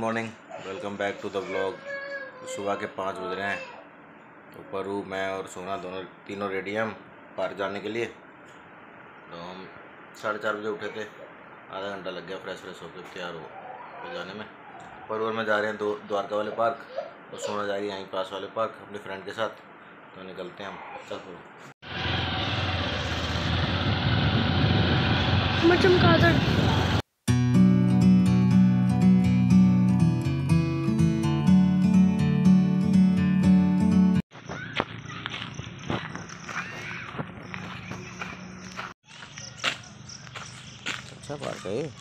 Morning, welcome back to the blog. सुबह के 5 बज रहे हैं। तो परू, मैं और सोना तीनों रेडी हैं हम पार्क जाने के लिए। तो हम 4:30 बजे उठे थे, आधा घंटा लग गया फ्रेश होकर तैयार हो जाने में। परू और मैं जा रहे हैं द्वारका वाले पार्क और सोना जा रही है यहीं पास वाले पार्क अपने फ्रेंड के साथ। तो निकलते हैं हम। चल परू। अच्छा पार्क है ये।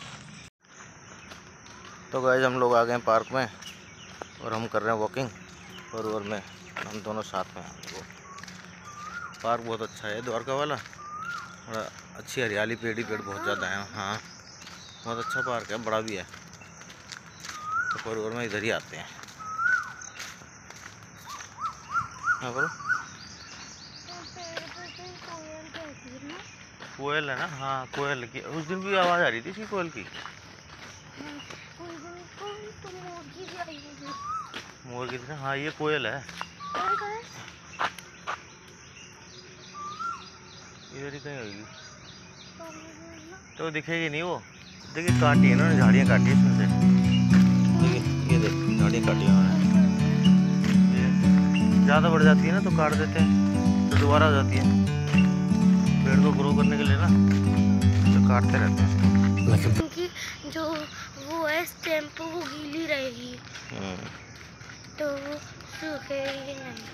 तो गाइस हम लोग आ गए हैं पार्क में और हम कर रहे हैं वॉकिंग। और मैं, हम दोनों साथ में हैं। पार्क बहुत अच्छा है द्वारका वाला, बड़ा अच्छी हरियाली, पेड़ बहुत ज़्यादा है। हाँ, बहुत अच्छा पार्क है, बड़ा भी है। तो पर में इधर ही आते हैं। हाँ बरो, कोयल है ना। हाँ, कोयल की उस दिन भी आवाज़ आ रही थी इसकी, कोयल की। मोर की थी। हाँ, ये कोयल है। इधर ही कहीं होगी तो दिखेगी नहीं वो। देखिए काटी है ना, झाड़ियाँ काटी इसमें से। देखिए ये देख, झाड़ियाँ काटी उन्होंने। ज़्यादा बढ़ जाती है ना तो काट देते हैं, तो दोबारा आ जाती है। पेड़ को ग्रो करने के लिए ना तो काटते रहते हैं। क्योंकि जो वो है स्टेम्प वो गीली रहेगी तो वो सूखेगी नहीं।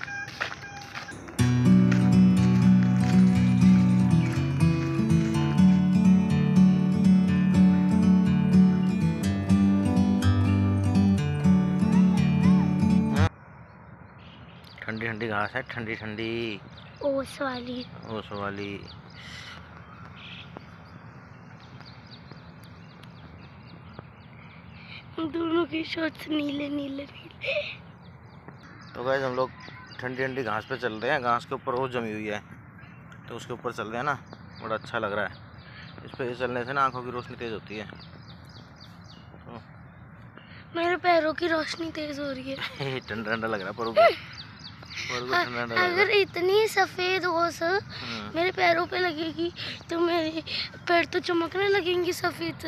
ठंडी ठंडी घास है, ठंडी ठंडी ओस वाली। दोनों की शर्ट्स नीले नीले। तो गाइस हम लोग ठंडी ठंडी घास पे चल रहे हैं। घास के ऊपर ओस जमी हुई है तो उसके ऊपर चल रहे हैं ना, बड़ा अच्छा लग रहा है। इस पे चलने से ना आंखों की रोशनी तेज होती है। तो मेरे पैरों की रोशनी तेज हो रही है। ठंडा ठंडा लग रहा है पर अगर इतनी सफेद ओस मेरे पैरों पे लगेगी तो मेरे पैर तो चमकने लगेंगे सफेद।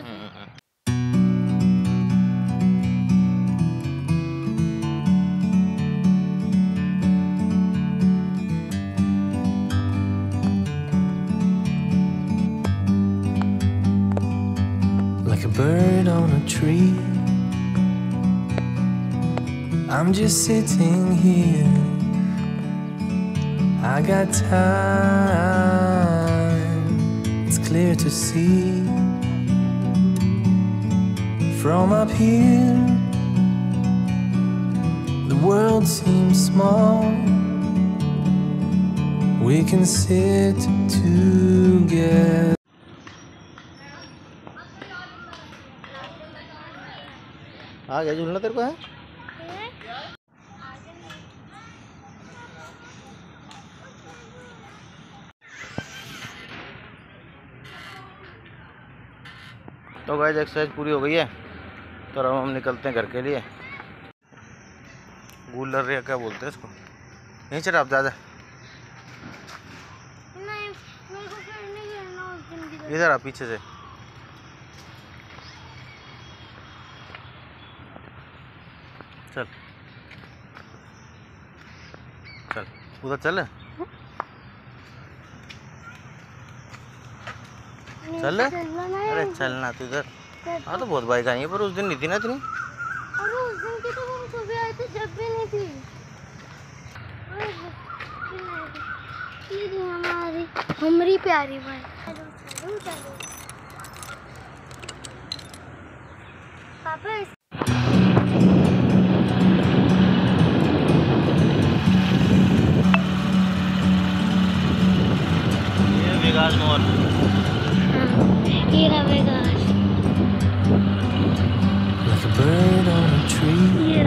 Like a bird on a tree, I'm just sitting here. I got time, it's clear to see. From up here, the world seems small. We can sit together. आ गया झूलना तेरे को है? तो गाइस एक्सरसाइज पूरी हो गई है तो अब हम निकलते हैं घर के लिए। गूलर या क्या बोलते हैं इसको। यहीं चल आप ज़्यादा इधर आप पीछे से। चल चल उधर चल चल। अरे चलना तू इधर। हाँ तो बहुत बाइक आई है पर उस दिन नहीं थी ना इतनी। अरे उस दिन की तो हम सुबह आए थे जब भी नहीं थी। ये हमारी प्यारी बाइक। पापा ये विकास Mohan. Like a bird on a tree,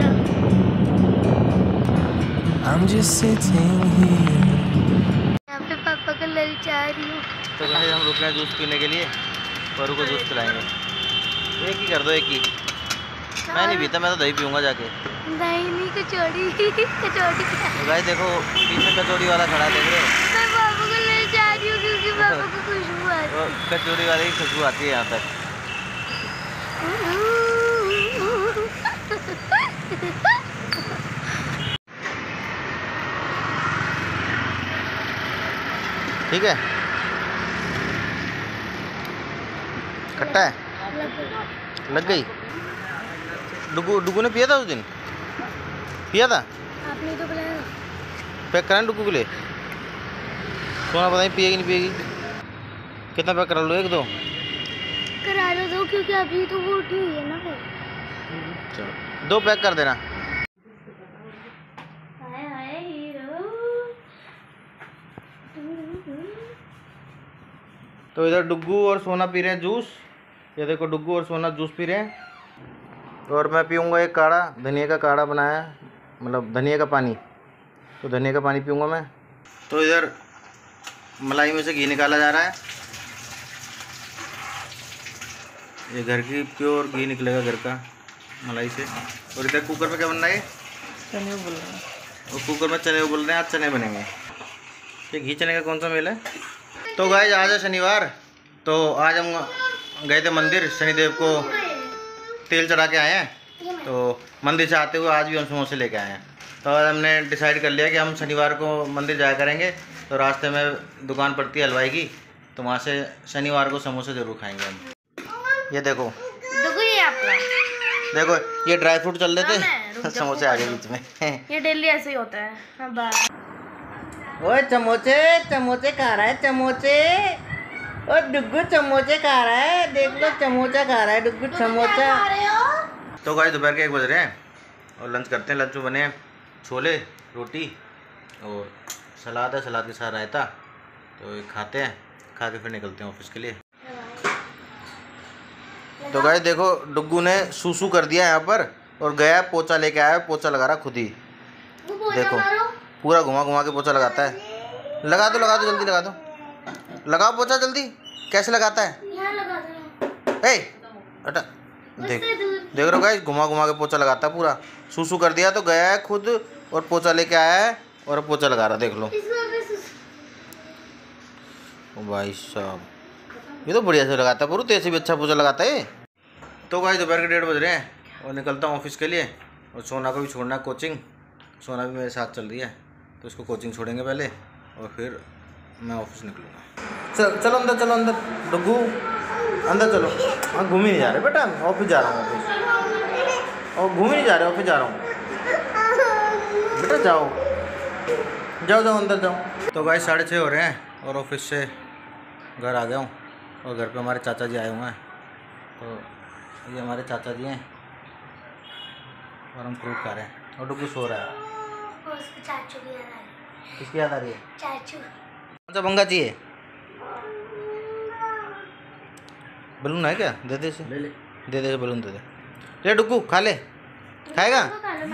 I'm just sitting here. यहाँ पे पापा को ललचा रही हूँ। तो गाइस हम रुक रहे हैं जूस पीने के लिए। परू को जूस पिलाएंगे। एक ही कर दो, एक ही। मैं नहीं पीता, मैं तो दही पीऊंगा जाके। दही नहीं, कचौड़ी। कचौड़ी तो गाइस देखो पीछे कचौड़ी वाला खड़ा है, देख रहे हो? मैं पापा को ले जा रही हूँ क्योंकि पापा को खुशबू आ रही है। कचौड़ी वाले की खुशबू आती है यहाँ तक। ठीक है, खट्टा है, लग गई। डुगू ने पिया था उस दिन, पिया था? आपने तो बुलाया। पैक कराएं डुगू के लिए? सोना पता नहीं पिएगी नहीं पिएगी। कितना पैक करा लो? 1-2 करा लो दो, क्योंकि अभी तो वो उठी हुई है ना फिर। चलो 2 पैक कर देना। Hi hi hero. तो इधर डुगू और सोना पी रहे हैं जूस। ये देखो डुगू और सोना जूस पी रहे हैं। और मैं पीऊँगा एक काढ़ा, धनिया का काढ़ा बनाया, मतलब धनिया का पानी। तो धनिया का पानी पीऊँगा मैं। तो इधर मलाई में से घी निकाला जा रहा है। ये घर की प्योर घी निकलेगा, घर का मलाई से। और इधर कुकर में क्या बनना है? चने उबल रहे हैं। और कुकर में चने उबल रहे हैं, आज चने बनेंगे। ये घी चने का कौन सा मेल है? तो गाइस आज है शनिवार, तो आज हम गए थे मंदिर, शनिदेव को तेल चढ़ा के आए हैं। तो मंदिर से आते हुए आज भी हम समोसे लेके आए हैं। तो आज हमने डिसाइड कर लिया कि हम शनिवार को मंदिर जाया करेंगे। तो रास्ते में दुकान पड़ती है हलवाई की, तो वहाँ से शनिवार को समोसे ज़रूर खाएंगे हम। ये देखो ये आपका देखो, ये ड्राई फ्रूट चल रहे थे, समोसे आ गए बीच में। ये डेली ऐसे ही होता है। हाँ बाय। ओए चमोचे, चमोचे खा रहा है, चमोचे। ओ डुगू चमोचे खा रहा है, देख लो चमोचा खा रहा है डुगू, चमोचा। तो गाइस दोपहर के 1 बज रहे हैं और लंच करते हैं। लंच में बने हैं छोले, रोटी और सलाद है, सलाद के साथ रायता। तो ये खाते हैं, खा के फिर निकलते हैं ऑफिस के लिए। तो गाइस देखो डुगू ने सूसू कर दिया यहाँ पर और गया पोछा लेके आया, पोछा लगा रहा खुद ही। देखो पूरा घुमा घुमा के पोछा लगाता है। लगा दो जल्दी लगा दो, लगाओ पोछा जल्दी। कैसे लगाता है? ए हटा, देख रहे हो गाइस, घुमा घुमा के पोछा लगाता है पूरा। सूसू कर दिया तो गया है खुद और पोछा लेके आया है और पोछा लगा रहा, देख लो। ओ भाई साहब, ये तो बढ़िया से लगाता है, पूरा तेज से भी अच्छा पोछा लगाता है। तो गाइस दोपहर के 1:30 बज रहे हैं और निकलता हूँ ऑफिस के लिए। और सोना को भी छोड़ना है कोचिंग, सोना भी मेरे साथ चल रही है, तो उसको कोचिंग छोड़ेंगे पहले और फिर मैं ऑफिस निकलूँगा। चलो अंदर, चलो अंदर डुगू, अंदर चलो। हाँ घूम ही नहीं जा रहे बेटा, ऑफिस जा रहा हूँ, ऑफिस। और घूम ही नहीं जा रहे, ऑफिस जा रहा हूँ बेटा। जाओ जाओ जाओ अंदर जाओ। तो गाइस 6:30 हो रहे हैं और ऑफिस से घर आ गया हूँ। और घर पे हमारे चाचा जी आए हुए हैं। तो ये हमारे चाचा जी हैं और हम फ्रूट खा रहे हैं और डुगू सो रहा है। चाचू की याद आ रही है। किसकी याद आ रही है? चाचू। कौन सा पंगा चाहिए? बलून है क्या? दे दे इसे, दे दे बलून, दे दे। ले डुगू खा ले, खाएगा?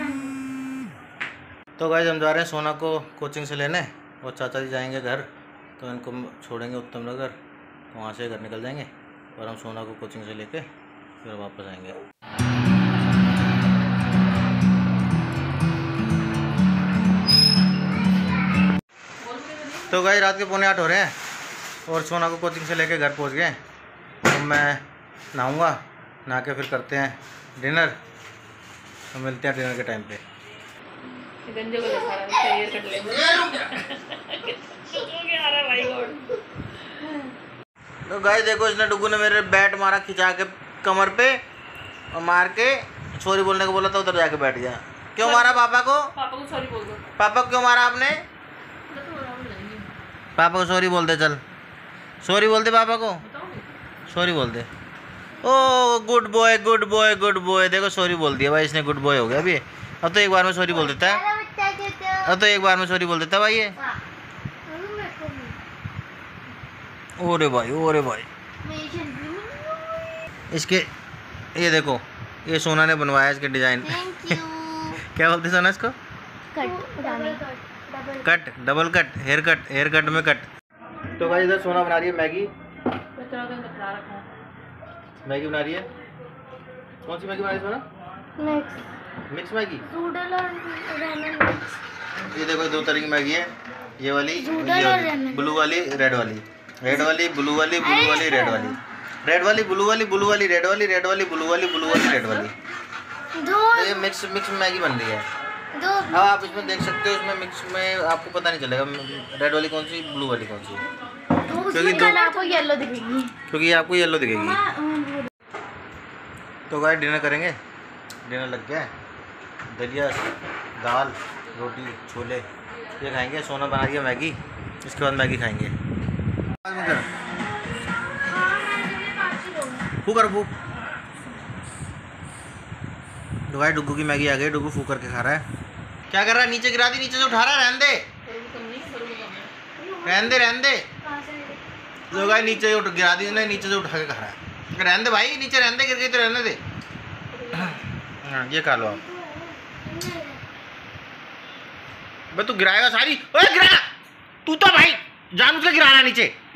तो गाइस हम जा रहे हैं सोना को कोचिंग से लेने और चाचा जी जाएंगे घर। तो इनको छोड़ेंगे उत्तम नगर, तो वहाँ से घर निकल जाएंगे और हम सोना को कोचिंग से लेके फिर वापस आएंगे। तो गाइस रात के 7:45 हो रहे हैं और सोना को कोचिंग से लेके घर पहुँच गए। तो मैं नहाऊँगा, नहा के फिर करते हैं डिनर। तो मिलते हैं डिनर के टाइम पे। तो गाइस देखो, इसने डुगू ने मेरे बैट मारा खिंचा के कमर पे और मार के सॉरी बोलने को बोला था, उधर जाके बैठ गया। क्यों मारा पापा को? पापा को सॉरी बोल दो। पापा को क्यों मारा आपने? पापा को सॉरी बोल दे, चल सॉरी बोल दे, पापा को सॉरी बोल दे। Oh good boy good boy good boy, देखो सॉरी बोल दिया भाई इसने, गुड बॉय हो गया अभी। अब तो एक बार में सॉरी बोल देता है, अब तो एक बार में सॉरी बोल देता भाई ये। ओरे भाई, ओरे भाई, इसके ये देखो, ये सोना ने बनवाया इसके डिजाइन। क्या बोलते सोना इसको? Cut, double cut, hair cut, hair cut में कट। तो भाई इधर सोना बना रही है मैगी। मैगी बना रही है। कौन सी मैगी बना रही है सोना? Mix Maggi. नूडल और रेमन मिक्स। ये देखो दो तरह की मैगी है, ये वाली, नूडल और रेमन। ब्लू वाली, रेड वाली, रेड वाली, ब्लू वाली, ब्लू वाली, रेड वाली, रेड वाली, ब्लू वाली, ब्लू वाली, रेड वाली, रेड वाली, ब्लू वाली, ब्लू वाली, रेड वाली। दो तो ये मिक्स मैगी बन रही है। दो अब आप इसमें देख सकते हो, इसमें मिक्स में आपको पता नहीं चलेगा रेड वाली कौन सी, ब्लू वाली कौन सी, क्योंकि कलर आपको येलो दिखेगी। क्योंकि आपको येलो दिखेगी। तो गाइस डिनर करेंगे, डिनर लग गया है। दलिया, दाल, रोटी, छोले ये खाएंगे। सोना बना दिया मैगी, इसके बाद मैगी खाएंगे। फू कर फू। तो गाइस डुग्गू की मैगी आ गई, डुग्गू फू करके खा रहा है। क्या कर रहा है? नीचे गिरा दी, नीचे से उठा रहा है, रहने दे रहने दे रहने दे। तो गाइस नीचे गिरा दी, नीचे से उठा के खा रहा है। रहने दे भाई, नीचे रहने दे, गिर गई तो रहने दे। हाँ ये खा लो आप। भाई तू गिराएगा सारी, ओए गिरा तू तो भाई, जानबूझ के गिरा रहा नीचे।